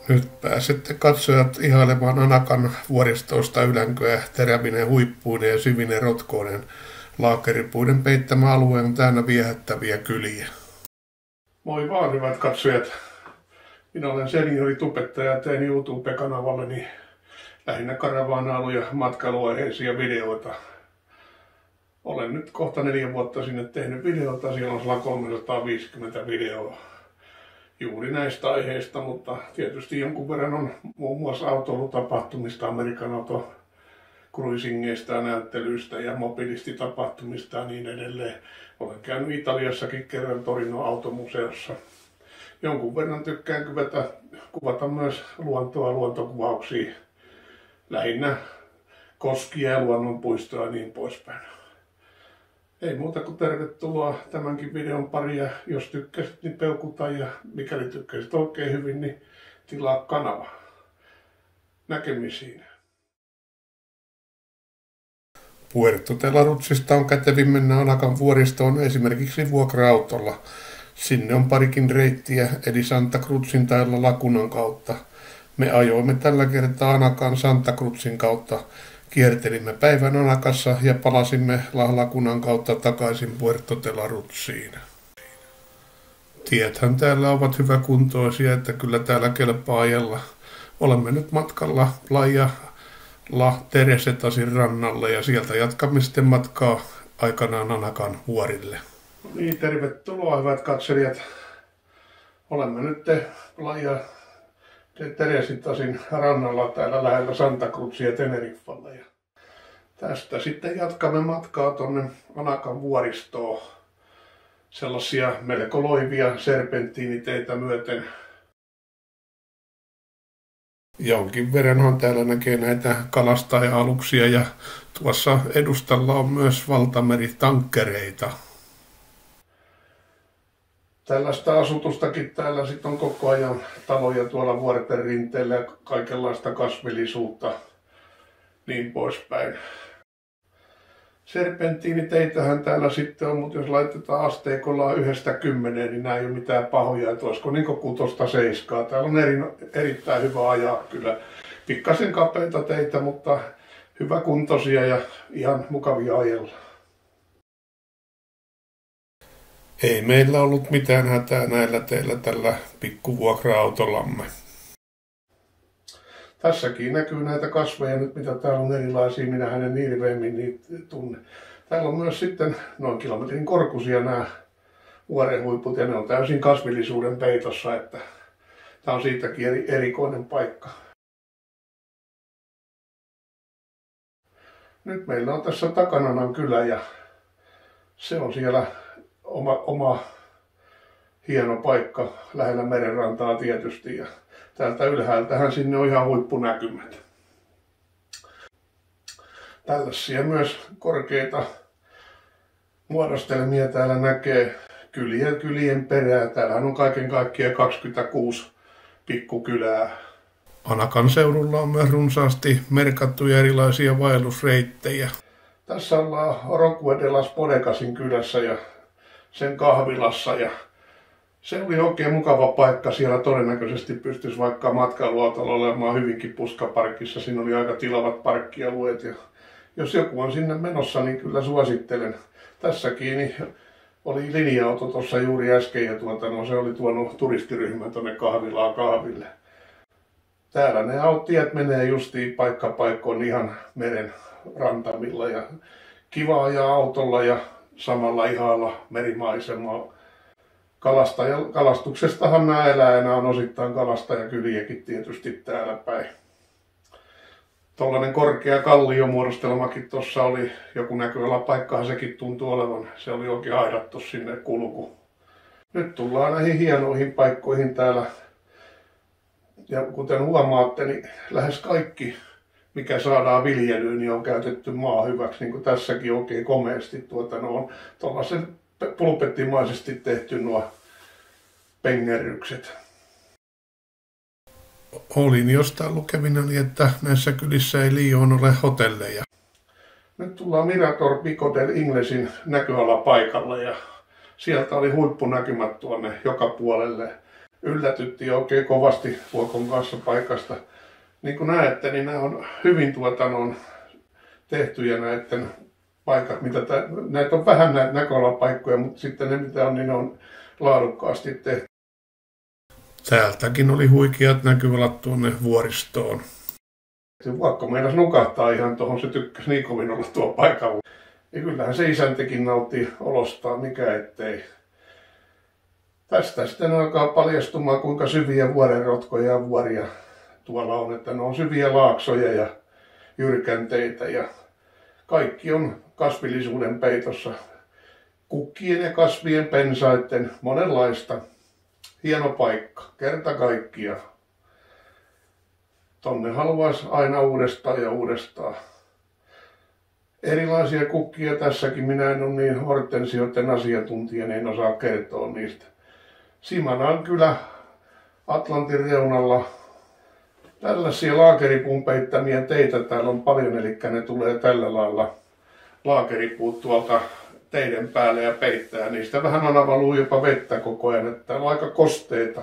Nyt pääsette katsojat ihailemaan Anakan vuoristoista ylänköä terävinen huippuinen ja syvinen rotkoinen. Laakeripuiden peittämä alue on täynnä viehättäviä kyliä. Moi vaan hyvät katsojat. Minä olen senioritubettaja ja teen YouTube-kanavalleni lähinnä karavaanailu- ja matkailuaiheisia videoita. Olen nyt kohta 4 vuotta sinne tehnyt videota, siellä on 350 videoa juuri näistä aiheista, mutta tietysti jonkun verran on muun muassa autoilutapahtumista, Amerikan auto cruisingeista ja näyttelyistä ja mobilistitapahtumista ja niin edelleen. Olen käynyt Italiassakin kerran Torinon automuseossa. Jonkun verran tykkään kuvata myös luontoa, luontokuvauksia, lähinnä koskia ja luonnonpuistoa ja niin poispäin. Ei muuta kuin tervetuloa tämänkin videon pariin, ja jos tykkäsit, niin peukuta, ja mikäli tykkäsit oikein hyvin, niin tilaa kanava. Näkemisiin. Puerto de la Rutsista on kätevin mennä Anakan vuoristoon esimerkiksi vuokra-autolla. Sinne on parikin reittiä, eli Santa Cruzin tai La Lagunan kautta. Me ajoimme tällä kertaa Anakan Santa Cruzin kautta. Kiertelimme päivän Anakassa ja palasimme La Lagunan kautta takaisin Puerto de la Rutsiin. Tiethän täällä ovat hyväkuntoisia, että kyllä täällä kelpaa ajella. Olemme nyt matkalla Playa La Teresetasin rannalle ja sieltä jatkamme sitten matkaa aikanaan Anakan vuorille. No niin, tervetuloa hyvät katselijat. Olemme nyt Playa de Teresetasin rannalla täällä lähellä Santa Cruzia Teneriffalla. Ja tästä sitten jatkamme matkaa tonne Anakan vuoristoon. Sellaisia melko loivia serpenttiiniteitä myöten. Jonkin verranhan täällä näkee näitä kalastaja-aluksia ja tuossa edustalla on myös valtameritankkereita. Tällaista asutustakin täällä sitten on koko ajan, taloja tuolla vuorten rinteellä ja kaikenlaista kasvillisuutta, niin poispäin. Serpenttiiniteitähän täällä sitten on, mutta jos laitetaan asteikolla 1–10, niin nämä ei ole mitään pahoja, että olisiko niin 6–7. Täällä on erittäin hyvä ajaa kyllä. Pikkasen kapeita teitä, mutta hyväkuntoisia ja ihan mukavia ajella. Ei meillä ollut mitään hätää näillä teillä tällä pikkuvuokra-autollamme. Tässäkin näkyy näitä kasveja nyt, mitä täällä on erilaisia. Minähän en hirveämmin niitä tunne. Täällä on myös sitten noin kilometrin korkuisia nämä vuorenhuiput ja ne on täysin kasvillisuuden peitossa, että tämä on siitäkin erikoinen paikka. Nyt meillä on tässä Takananan kylä ja se on siellä oma hieno paikka lähellä merenrantaa tietysti ja täältä ylhäältähän sinne on ihan huippunäkymät. Tällaisia myös korkeita muodostelmia täällä näkee kylien perää. Täällähän on kaiken kaikkiaan 26 pikkukylää. Anakan seudulla on myös runsaasti merkattuja erilaisia vaellusreittejä. Tässä ollaan Rocue de las Bodegasin kylässä ja sen kahvilassa ja se oli oikein mukava paikka. Siellä todennäköisesti pystyisi vaikka matkailuautolla olemaan hyvinkin puskaparkissa. Siinä oli aika tilavat parkkialueet ja jos joku on sinne menossa, niin kyllä suosittelen. Tässäkin niin oli linja-auto tuossa juuri äsken ja se oli tuonut turistiryhmän tuonne kahvilaan kahville. Täällä ne tiet menee justiin paikkapaikkoon ihan meren rantamilla ja kiva ajaa autolla ja samalla ihailla merimaisemaa. Kalastuksestahan nämä elää, nämä on osittain kalastajakyliäkin tietysti täällä päin. Tuollainen korkea kalliomuodostelmakin tuossa oli, joku näköalapaikkahan sekin tuntuu olevan. Se oli oikein aidattu sinne kulku. Nyt tullaan näihin hienoihin paikkoihin täällä. Ja kuten huomaatte, niin lähes kaikki, mikä saadaan viljelyyn, niin on käytetty maa hyväksi. Niin kuin tässäkin oikein komeasti on tuollaisen pulpettimaisesti tehty nuo pengerrykset. Olin jostain lukevinani, että näissä kylissä ei liioin ole hotelleja. Nyt tullaan Mirador Pico del Inglesin näköalapaikalle ja sieltä oli huippunäkymät tuonne joka puolelle. yllätytti oikein kovasti Vuokon kanssa paikasta. Niin kuin näette, niin nämä on hyvin tehtyjä näiden paikat, näitä on vähän näitä näköalapaikkoja, mutta sitten ne mitä on, niin ne on laadukkaasti tehty. Täältäkin oli huikeat näkyvät tuonne vuoristoon. Vuokko meinasi nukahtaa ihan tuohon, se tykkäsi niin kovin olla tuo paikalla. Ja kyllähän se isäntäkin nautti olostaan, mikä ettei. Tästä sitten alkaa paljastumaan, kuinka syviä vuorenrotkoja ja vuoria tuolla on. Että ne on syviä laaksoja ja jyrkänteitä ja kaikki on kasvillisuuden peitossa. Kukkien ja kasvien pensaiden, monenlaista. Hieno paikka, kerta kaikkiaan. Tonne haluaisi aina uudestaan ja uudestaan. Erilaisia kukkia tässäkin, minä en ole niin hortensioiden asiantuntija, niin en osaa kertoa niistä. Simanan kylä Atlantin reunalla. Tällaisia laakeripuun peittämiä teitä täällä on paljon, eli ne tulee tällä lailla laakeripuut tuolta teiden päälle ja peittää. Niistä vähän aina valuu jopa vettä koko ajan, että täällä on aika kosteita.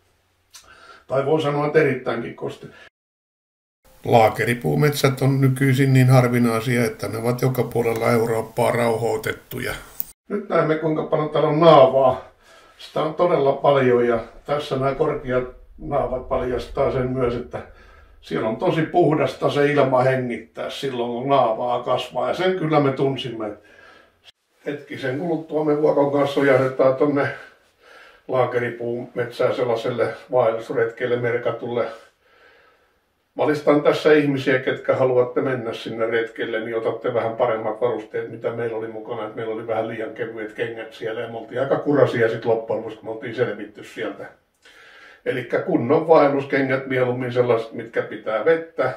Tai voi sanoa, että erittäinkin kosteita. Laakeripuumetsät on nykyisin niin harvinaisia, että ne ovat joka puolella Eurooppaa rauhoitettuja. Nyt näemme, kuinka paljon täällä on naavaa. Sitä on todella paljon ja tässä nämä korkeat naavat paljastaa sen myös, että siellä on tosi puhdasta se ilma hengittää silloin, kun naavaa kasvaa. Ja sen kyllä me tunsimme. Hetkisen kuluttua me Vuokon kanssa johdetaan tuonne laakeripuun metsään sellaiselle vaellusretkelle merkatulle. Valistan tässä ihmisiä, ketkä haluatte mennä sinne retkelle, niin otatte vähän paremmat varusteet, mitä meillä oli mukana. Meillä oli vähän liian kevyet kengät siellä ja me oltiin aika kurasia sitten loppujen lopuksi, kun me oltiin selvitty sieltä. Eli kunnon vaelluskengät mieluummin sellaiset, mitkä pitää vettä.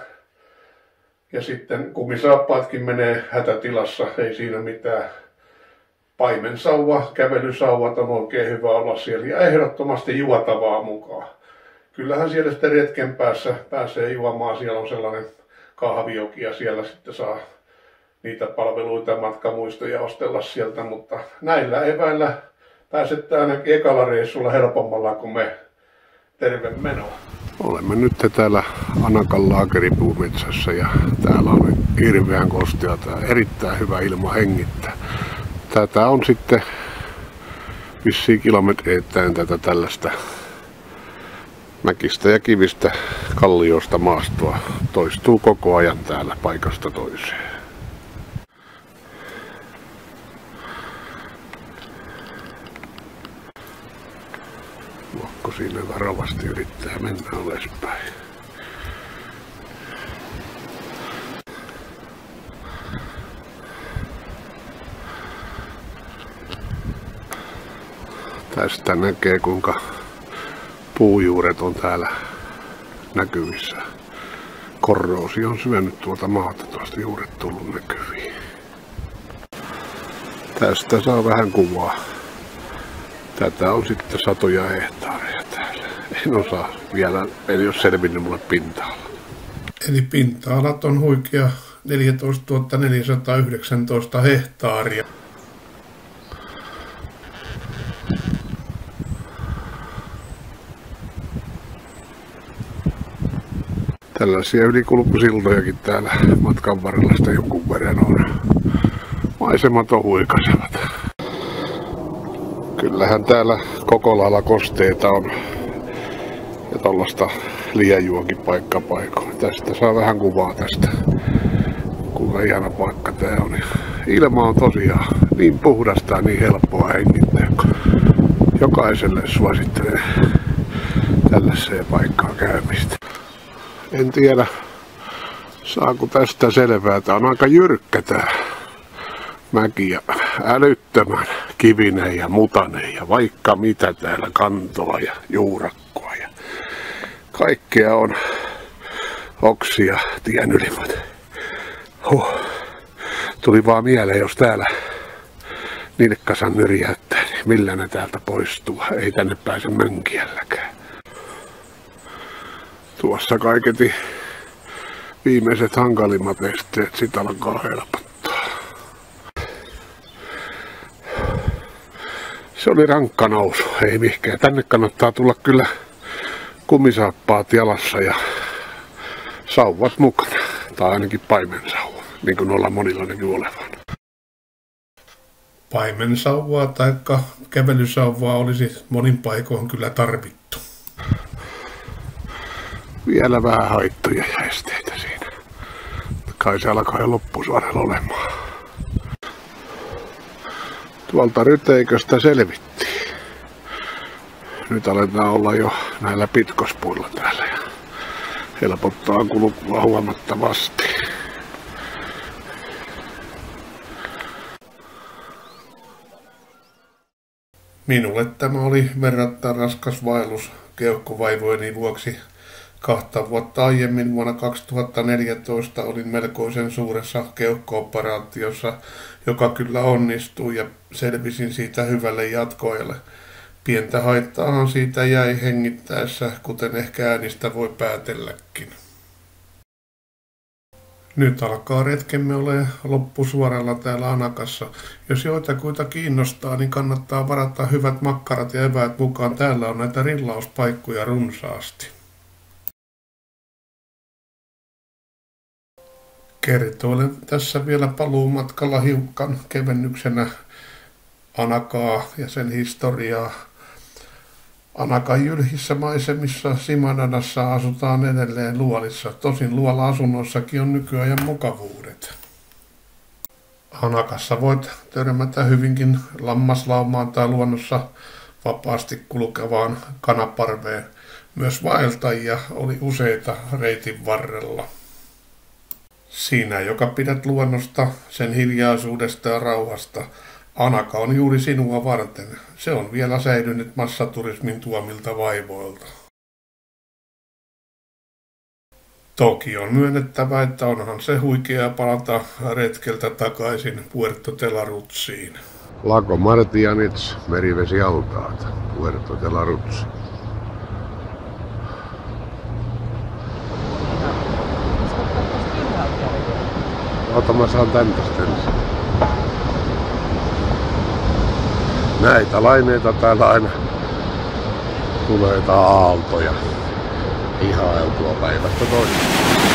Ja sitten kumisaappaatkin menee hätätilassa, ei siinä mitään. Paimensauva, kävelysauvat on oikein hyvä olla siellä ja ehdottomasti juotavaa mukaan. Kyllähän siellä sitten retken päässä pääsee juomaan, siellä on sellainen kahvioki ja siellä sitten saa niitä palveluita ja matkamuistoja ostella sieltä, mutta näillä eväillä pääsette ainakin ekalla reissulla helpommalla kuin me terve menoa. Olemme nyt täällä Anakan laakeripuumetsässä ja täällä on hirveän kosteata ja erittäin hyvä ilma hengittää. Tätä on sitten vissiin kilometreittäin tätä tällaista mäkistä ja kivistä kalliosta maastoa. Toistuu koko ajan täällä paikasta toiseen. Vuokko siinä varovasti yrittää mennä alaspäin. Tästä näkee kuinka puujuuret on täällä näkyvissä. Korroosi on syönyt tuolta maata, tuosta juuret tullut näkyviin. Tästä saa vähän kuvaa. Tätä on sitten satoja hehtaareja täällä. En osaa vielä, ei ole selvinnyt mulle pinta-ala. Eli pinta-alat on huikea 14 419 hehtaaria. Tällaisia ylikulkusiltojakin täällä matkan varrella sitä jonkun verran on. Maisemat on huikasevat. Kyllähän täällä koko lailla kosteita on ja tollaista liejuakin paikkapaikoin. Tästä saa vähän kuvaa tästä, kuinka ihana paikka tää on. Ilma on tosiaan niin puhdasta ja niin helppoa hengittää. Jokaiselle suosittelen tällaiseen paikkaan käymistä. En tiedä, saako tästä selvää. Tää on aika jyrkkä tää mäki ja älyttömän kivinen ja mutainen ja vaikka mitä täällä kantoa ja juurakkoa ja kaikkea on oksia tien ylimmät. Tuli vaan mieleen, jos täällä nilkkasan nyrjäyttää, niin millä ne täältä poistuu. Ei tänne pääse mönkiälläkään. Tuossa kaiketi viimeiset hankalimmat esteet sit alkaa helpottaa. Se oli rankka nousu, ei mihinkään. Tänne kannattaa tulla kyllä kumisaappaat jalassa ja sauvat mukana. Tai ainakin paimensauva, niin kuin ollaan monilla näkyy olevan. Paimensauvaa tai kävelysauvaa olisi monin paikoin kyllä tarvittu. Vielä vähän haittoja ja esteitä siinä. Kai se alkaa jo loppusuoralla olemaan. Tuolta Ryteiköstä selvittiin. Nyt aletaan olla jo näillä pitkospuilla täällä ja helpottaa kulkua huomattavasti. Minulle tämä oli verrattain raskas vaellus keuhkovaivojeni vuoksi. 2 vuotta aiemmin vuonna 2014 olin melkoisen suuressa keuhko-operaatiossa, joka kyllä onnistui ja selvisin siitä hyvälle jatkoajalle. Pientä haittaahan siitä jäi hengittäessä, kuten ehkä äänistä voi päätelläkin. Nyt alkaa retkemme ole loppusuoralla täällä Anakassa. Jos joitakuita kiinnostaa, niin kannattaa varata hyvät makkarat ja eväät mukaan. Täällä on näitä rillauspaikkoja runsaasti. Kertoilen tässä vielä paluumatkalla hiukan kevennyksenä Anakaa ja sen historiaa. Anakan jylhissä maisemissa Simanadassa asutaan edelleen luolissa. Tosin luola-asunnoissakin on nykyajan mukavuudet. Anakassa voit törmätä hyvinkin lammaslaumaan tai luonnossa vapaasti kulkevaan kanaparveen. Myös vaeltajia oli useita reitin varrella. Sinä, joka pidät luonnosta, sen hiljaisuudesta ja rauhasta, Anaka on juuri sinua varten. Se on vielä säilynyt massaturismin tuomilta vaivoilta. Toki on myönnettävä, että onhan se huikea palata retkeltä takaisin Puerto de la Rutsiin. Lago Martianits, merivesialtaat, Puerto de la Rutsi. Ota, mä saan tän tästä ensin. Näitä laineita täällä aina tulee aaltoja ihailtua päivästä toiseen.